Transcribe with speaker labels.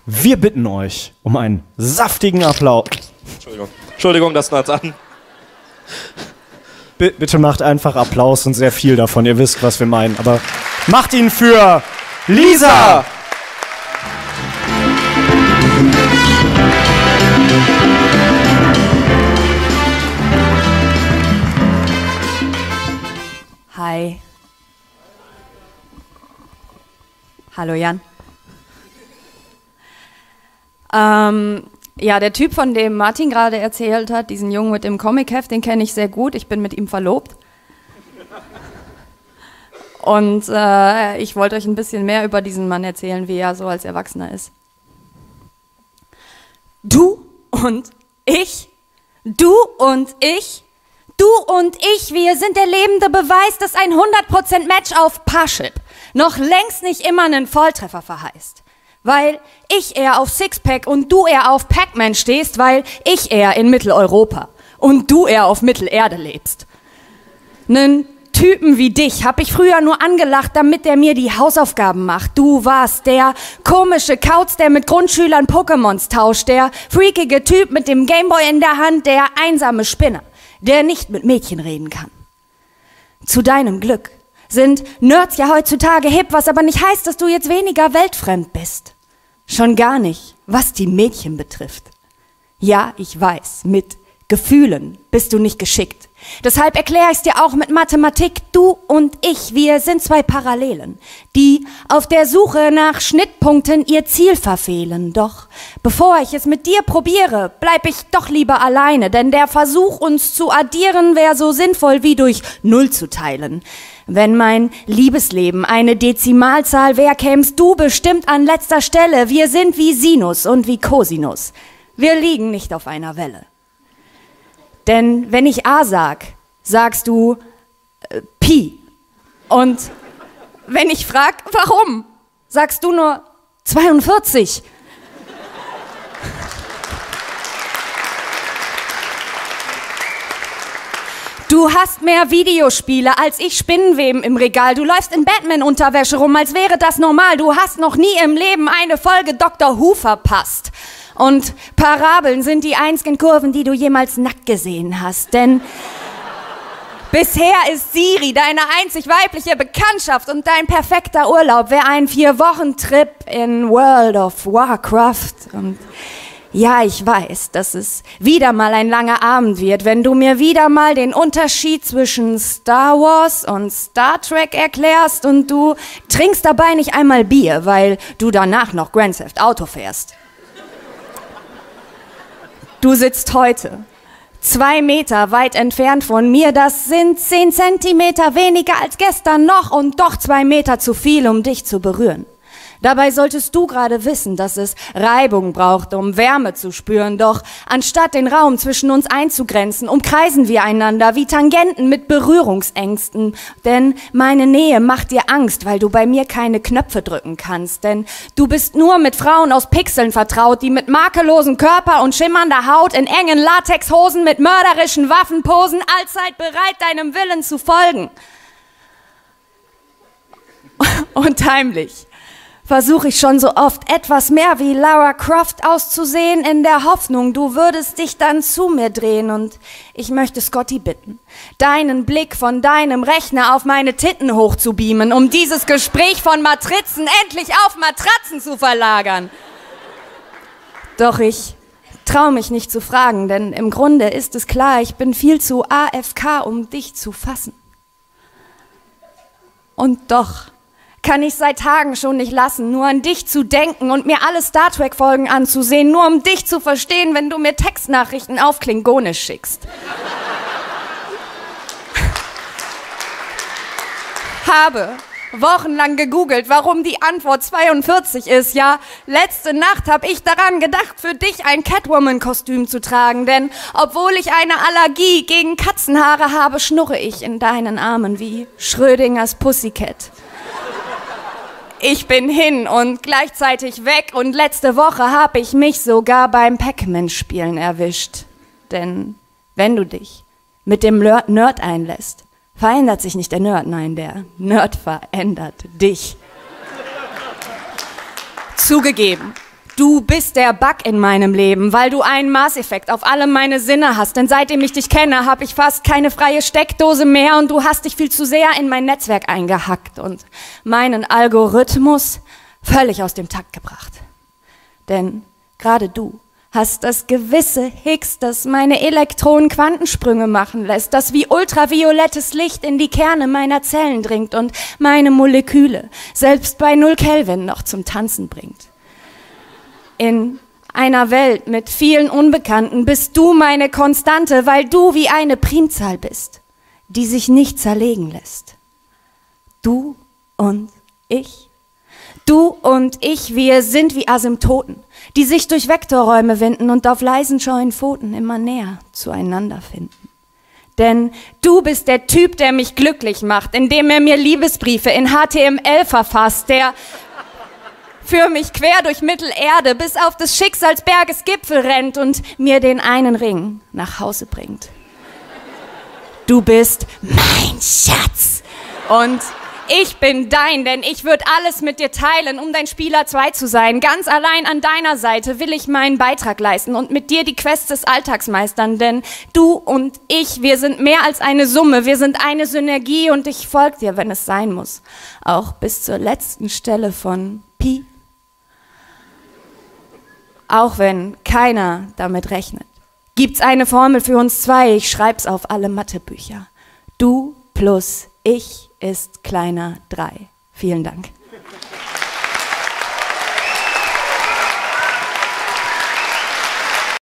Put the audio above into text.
Speaker 1: Wir bitten euch um einen saftigen Applaus.
Speaker 2: Entschuldigung, das naht an.
Speaker 1: Bitte macht einfach Applaus und sehr viel davon. Ihr wisst, was wir meinen. Aber macht ihn für Lisa!
Speaker 3: Hi. Hallo Jan. Ja, der Typ, von dem Martin gerade erzählt hat, diesen Jungen mit dem Comicheft, den kenne ich sehr gut. Ich bin mit ihm verlobt. Und ich wollte euch ein bisschen mehr über diesen Mann erzählen, wie er so als Erwachsener ist. Du und ich, du und ich, du und ich, wir sind der lebende Beweis, dass ein 100% Match auf Parship noch längst nicht immer einen Volltreffer verheißt. Weil ich eher auf Sixpack und du eher auf Pac-Man stehst, weil ich eher in Mitteleuropa und du eher auf Mittelerde lebst. Nen Typen wie dich hab ich früher nur angelacht, damit der mir die Hausaufgaben macht. Du warst der komische Kauz, der mit Grundschülern Pokémons tauscht, der freakige Typ mit dem Gameboy in der Hand, der einsame Spinner, der nicht mit Mädchen reden kann. Zu deinem Glück sind Nerds ja heutzutage hip, was aber nicht heißt, dass du jetzt weniger weltfremd bist. Schon gar nicht, was die Mädchen betrifft. Ja, ich weiß, mit Gefühlen bist du nicht geschickt. Deshalb erkläre ich es dir auch mit Mathematik. Du und ich, wir sind zwei Parallelen, die auf der Suche nach Schnittpunkten ihr Ziel verfehlen. Doch bevor ich es mit dir probiere, bleib ich doch lieber alleine, denn der Versuch, uns zu addieren, wäre so sinnvoll wie durch Null zu teilen. Wenn mein Liebesleben eine Dezimalzahl wäre, kämst du bestimmt an letzter Stelle. Wir sind wie Sinus und wie Cosinus. Wir liegen nicht auf einer Welle. Denn wenn ich A sag, sagst du Pi. Und wenn ich frag, warum, sagst du nur 42. Du hast mehr Videospiele als ich Spinnenweben im Regal. Du läufst in Batman-Unterwäsche rum, als wäre das normal. Du hast noch nie im Leben eine Folge Dr. Who verpasst. Und Parabeln sind die einzigen Kurven, die du jemals nackt gesehen hast. Denn bisher ist Siri deine einzig weibliche Bekanntschaft und dein perfekter Urlaub wäre ein 4-Wochen-Trip in World of Warcraft. Und ja, ich weiß, dass es wieder mal ein langer Abend wird, wenn du mir wieder mal den Unterschied zwischen Star Wars und Star Trek erklärst und du trinkst dabei nicht einmal Bier, weil du danach noch Grand Theft Auto fährst. Du sitzt heute 2 Meter weit entfernt von mir, das sind 10 Zentimeter weniger als gestern noch und doch 2 Meter zu viel, um dich zu berühren. Dabei solltest du gerade wissen, dass es Reibung braucht, um Wärme zu spüren. Doch anstatt den Raum zwischen uns einzugrenzen, umkreisen wir einander wie Tangenten mit Berührungsängsten. Denn meine Nähe macht dir Angst, weil du bei mir keine Knöpfe drücken kannst. Denn du bist nur mit Frauen aus Pixeln vertraut, die mit makellosen Körper und schimmernder Haut in engen Latexhosen mit mörderischen Waffen posen, allzeit bereit, deinem Willen zu folgen. Und heimlich versuche ich schon so oft, etwas mehr wie Lara Croft auszusehen, in der Hoffnung, du würdest dich dann zu mir drehen. Und ich möchte Scotty bitten, deinen Blick von deinem Rechner auf meine Titten hochzubeamen, um dieses Gespräch von Matrizen endlich auf Matratzen zu verlagern. Doch ich traue mich nicht zu fragen, denn im Grunde ist es klar, ich bin viel zu AFK, um dich zu fassen. Und doch kann ich seit Tagen schon nicht lassen, nur an dich zu denken und mir alle Star Trek-Folgen anzusehen, nur um dich zu verstehen, wenn du mir Textnachrichten auf Klingonisch schickst. Habe wochenlang gegoogelt, warum die Antwort 42 ist. Ja, letzte Nacht habe ich daran gedacht, für dich ein Catwoman-Kostüm zu tragen, denn obwohl ich eine Allergie gegen Katzenhaare habe, schnurre ich in deinen Armen wie Schrödingers Pussycat. Ich bin hin und gleichzeitig weg und letzte Woche habe ich mich sogar beim Pac-Man-Spielen erwischt. Denn wenn du dich mit dem Nerd einlässt, verändert sich nicht der Nerd, nein, der Nerd verändert dich. Zugegeben, Du bist der Bug in meinem Leben, weil du einen Maßeffekt auf alle meine Sinne hast. Denn seitdem ich dich kenne, habe ich fast keine freie Steckdose mehr und du hast dich viel zu sehr in mein Netzwerk eingehackt und meinen Algorithmus völlig aus dem Takt gebracht. Denn gerade du hast das gewisse Higgs, das meine Elektronen Quantensprünge machen lässt, das wie ultraviolettes Licht in die Kerne meiner Zellen dringt und meine Moleküle selbst bei 0 Kelvin noch zum Tanzen bringt. In einer Welt mit vielen Unbekannten bist du meine Konstante, weil du wie eine Primzahl bist, die sich nicht zerlegen lässt. Du und ich. Du und ich, wir sind wie Asymptoten, die sich durch Vektorräume winden und auf leisen, scheuen Pfoten immer näher zueinander finden. Denn du bist der Typ, der mich glücklich macht, indem er mir Liebesbriefe in HTML verfasst, der für mich quer durch Mittelerde bis auf des Schicksalsberges Gipfel rennt und mir den einen Ring nach Hause bringt. Du bist mein Schatz und ich bin dein, denn ich würde alles mit dir teilen, um dein Spieler 2 zu sein. Ganz allein an deiner Seite will ich meinen Beitrag leisten und mit dir die Quests des Alltags meistern, denn du und ich, wir sind mehr als eine Summe, wir sind eine Synergie und ich folge dir, wenn es sein muss. Auch bis zur letzten Stelle von Pi. Auch wenn keiner damit rechnet. Gibt's eine Formel für uns zwei, ich schreib's auf alle Mathebücher. Du plus ich ist kleiner 3. Vielen Dank.